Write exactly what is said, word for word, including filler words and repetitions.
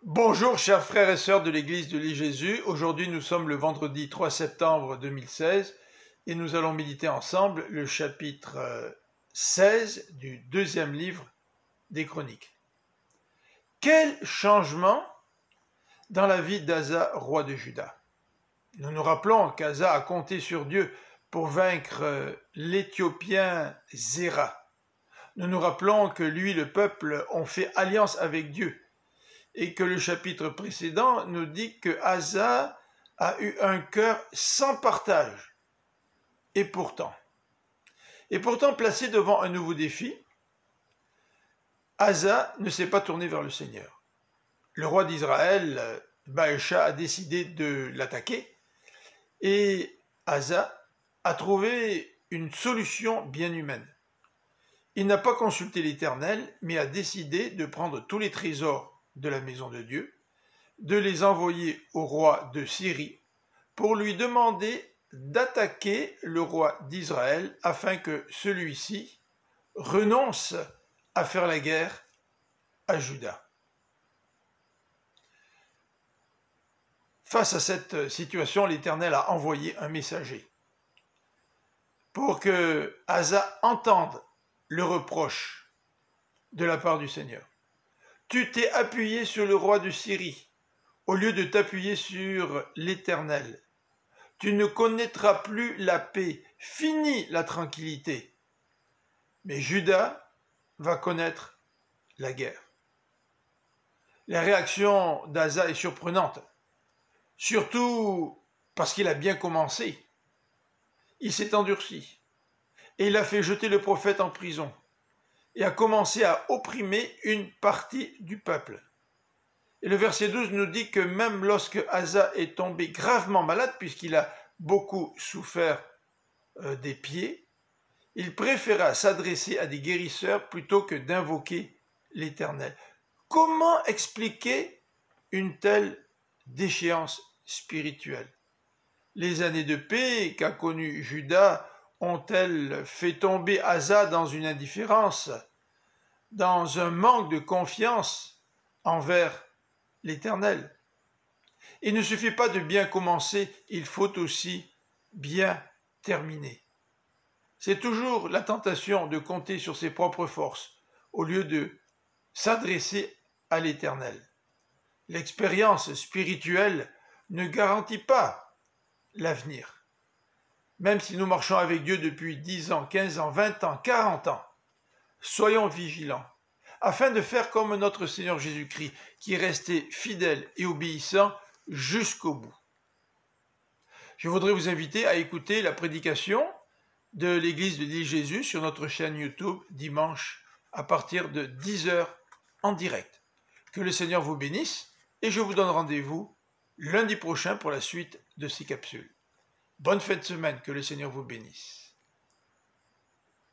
Bonjour chers frères et sœurs de l'église de l'Île Jésus. Aujourd'hui nous sommes le vendredi trois septembre deux mille seize et nous allons méditer ensemble le chapitre seize du deuxième livre des Chroniques. Quel changement dans la vie d'Asa, roi de Juda. Nous nous rappelons qu'Asa a compté sur Dieu pour vaincre l'Éthiopien Zéra. Nous nous rappelons que lui et le peuple ont fait alliance avec Dieu et que le chapitre précédent nous dit que Asa a eu un cœur sans partage. Et pourtant, et pourtant placé devant un nouveau défi, Asa ne s'est pas tourné vers le Seigneur. Le roi d'Israël, Baasha, a décidé de l'attaquer et Asa a trouvé une solution bien humaine. Il n'a pas consulté l'Éternel, mais a décidé de prendre tous les trésors de la maison de Dieu, de les envoyer au roi de Syrie pour lui demander d'attaquer le roi d'Israël afin que celui-ci renonce à faire la guerre à Juda. Face à cette situation, l'Éternel a envoyé un messager pour que Asa entende le reproche de la part du Seigneur. Tu t'es appuyé sur le roi de Syrie, au lieu de t'appuyer sur l'Éternel. Tu ne connaîtras plus la paix, fini la tranquillité. Mais Juda va connaître la guerre. La réaction d'Asa est surprenante, surtout parce qu'il a bien commencé. Il s'est endurci et il a fait jeter le prophète en prison et a commencé à opprimer une partie du peuple. Et le verset douze nous dit que même lorsque Asa est tombé gravement malade, puisqu'il a beaucoup souffert euh, des pieds, il préféra s'adresser à des guérisseurs plutôt que d'invoquer l'Éternel. Comment expliquer une telle déchéance spirituelle? Les années de paix qu'a connues Juda ont-elles fait tomber Asa dans une indifférence, dans un manque de confiance envers l'Éternel? Il ne suffit pas de bien commencer, il faut aussi bien terminer. C'est toujours la tentation de compter sur ses propres forces au lieu de s'adresser à l'Éternel. L'expérience spirituelle ne garantit pas l'avenir. Même si nous marchons avec Dieu depuis dix ans, quinze ans, vingt ans, quarante ans, soyons vigilants, afin de faire comme notre Seigneur Jésus-Christ, qui est resté fidèle et obéissant jusqu'au bout. Je voudrais vous inviter à écouter la prédication de l'église de l'Île Jésus sur notre chaîne YouTube dimanche à partir de dix heures en direct. Que le Seigneur vous bénisse et je vous donne rendez-vous lundi prochain pour la suite de ces capsules. Bonne fin de semaine, que le Seigneur vous bénisse.